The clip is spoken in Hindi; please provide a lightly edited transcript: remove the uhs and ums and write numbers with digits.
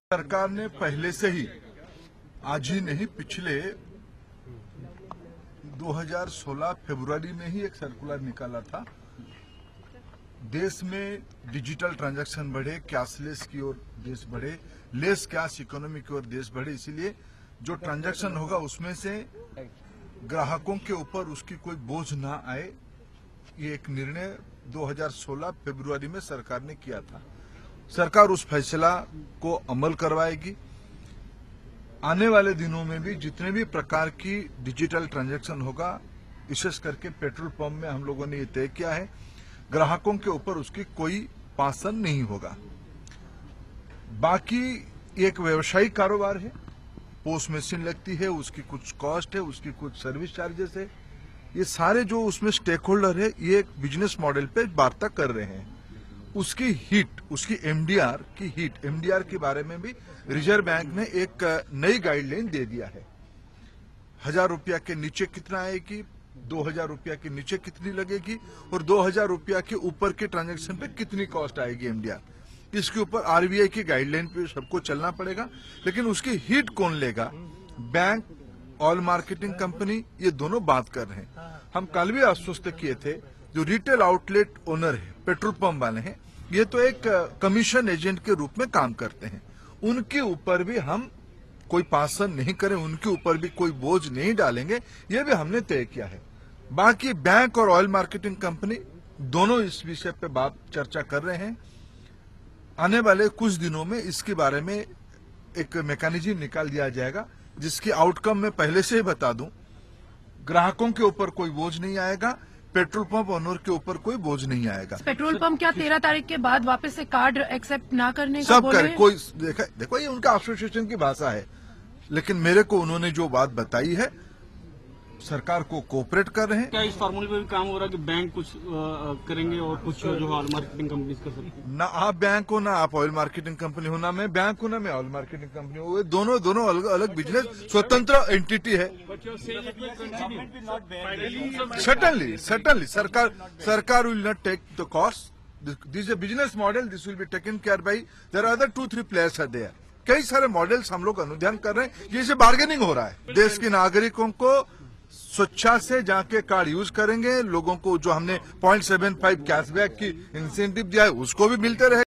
सरकार ने पहले से ही, आज ही नहीं, पिछले 2016 फरवरी में ही एक सर्कुलर निकाला था। देश में डिजिटल ट्रांजैक्शन बढ़े, कैशलेस की ओर देश बढ़े, लेस कैश इकोनॉमी की ओर देश बढ़े। इसीलिए जो ट्रांजैक्शन होगा उसमें से ग्राहकों के ऊपर उसकी कोई बोझ ना आए, ये एक निर्णय 2016 फरवरी में सरकार ने किया था। सरकार उस फैसला को अमल करवाएगी। आने वाले दिनों में भी जितने भी प्रकार की डिजिटल ट्रांजैक्शन होगा, विशेष करके पेट्रोल पंप में हम लोगों ने ये तय किया है, ग्राहकों के ऊपर उसकी कोई पासन नहीं होगा। बाकी एक व्यवसायिक कारोबार है, पोस्ट मशीन लगती है, उसकी कुछ कॉस्ट है, उसकी कुछ सर्विस चार्जेस है। ये सारे जो उसमें स्टेक होल्डर है, ये एक बिजनेस मॉडल पे वार्ता कर रहे हैं। उसकी हिट, उसकी एमडीआर की हिट, एमडीआर के बारे में भी रिजर्व बैंक ने एक नई गाइडलाइन दे दिया है। 1000 रुपया के नीचे कितना आएगी, 2000 रुपया के नीचे कितनी लगेगी और 2000 रुपया के ऊपर के ट्रांजैक्शन पे कितनी कॉस्ट आएगी एमडीआर। इसके ऊपर आरबीआई की गाइडलाइन पे सबको चलना पड़ेगा। लेकिन उसकी हिट कौन लेगा? बैंक, ऑयल मार्केटिंग कंपनी, ये दोनों बात कर रहे हैं। हम कल भी आश्वस्त किए थे, जो रिटेल आउटलेट ओनर है, पेट्रोल पंप वाले हैं, ये तो एक कमीशन एजेंट के रूप में काम करते हैं। उनके ऊपर भी हम कोई पासन नहीं करें, उनके ऊपर भी कोई बोझ नहीं डालेंगे, ये भी हमने तय किया है। बाकी बैंक और ऑयल मार्केटिंग कंपनी दोनों इस विषय पे बात चर्चा कर रहे हैं। आने वाले कुछ दिनों में इसके बारे में एक मैकेनिज्म निकाल दिया जाएगा, जिसकी आउटकम मैं पहले से ही बता दूं। ग्राहकों के ऊपर कोई बोझ नहीं आएगा, पेट्रोल पंप ओनर के ऊपर कोई बोझ नहीं आएगा। पेट्रोल पंप क्या 13 तारीख के बाद वापस से कार्ड एक्सेप्ट ना करने का सब करे, कोई देखो ये उनका एसोसिएशन की भाषा है, लेकिन मेरे को उन्होंने जो बात बताई है, सरकार को कोऑपरेट कर रहे हैं। क्या इस फॉर्मूले पे भी काम हो रहा है कि बैंक कुछ करेंगे और कुछ जो ऑयल मार्केटिंग कंपनी कर सकती है? ना आप बैंक हो, ना आप ऑयल मार्केटिंग कंपनी हो, ना मैं बैंक हूं, ना मैं ऑयल मार्केटिंग कंपनी हूं। दोनों अलग अलग बिजनेस स्वतंत्र एंटिटी है। Certainly, सरकार will not take the cost. This is a business model. This will be taken care by. There are other 2-3 players are there. कई सारे मॉडल्स हम लोग अनुध्यान कर रहे हैं, जिससे बार्गेनिंग हो रहा है। देश के नागरिकों को स्वेच्छा से जाके कार्ड यूज करेंगे। लोगों को जो हमने 0.75 कैशबैक की इंसेंटिव दिया है, उसको भी मिलते रहे।